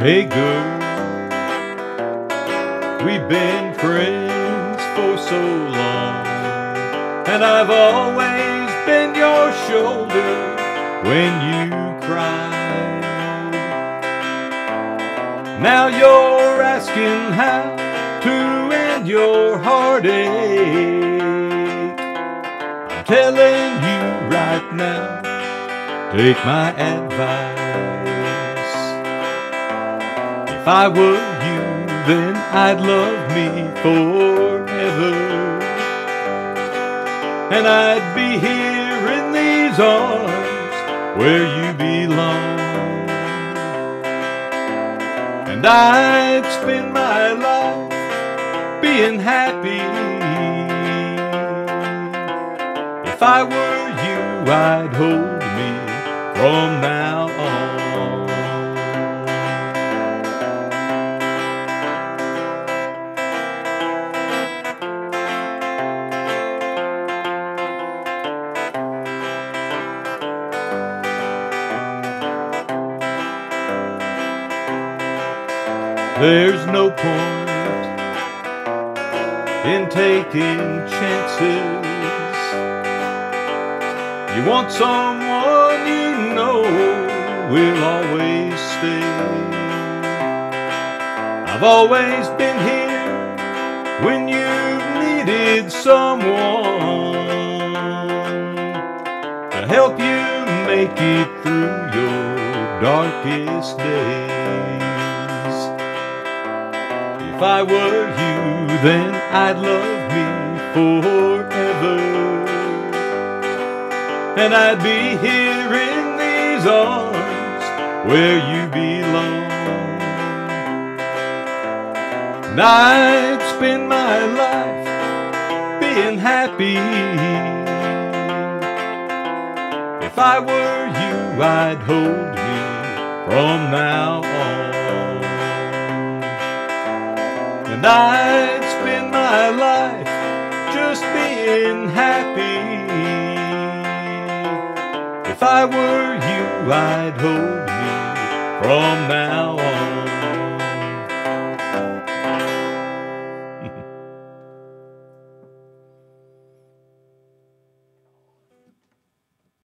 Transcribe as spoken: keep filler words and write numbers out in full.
Hey girl, we've been friends for so long, and I've always been your shoulder when you cried. Now you're asking how to end your heartache. I'm telling you right now, take my advice. If I were you, then I'd love me forever, and I'd be here in these arms where you belong, and I'd spend my life being happy. If I were you, I'd hold me from now on. There's no point in taking chances. You want someone you know will always stay. I've always been here when you needed someone to help you make it through your darkest days. If I were you, then I'd love me forever, and I'd be here in these arms where you belong, and I'd spend my life being happy. If I were you, I'd hold me from now on, and I'd spend my life just being happy. If I were you, I'd hold me from now on.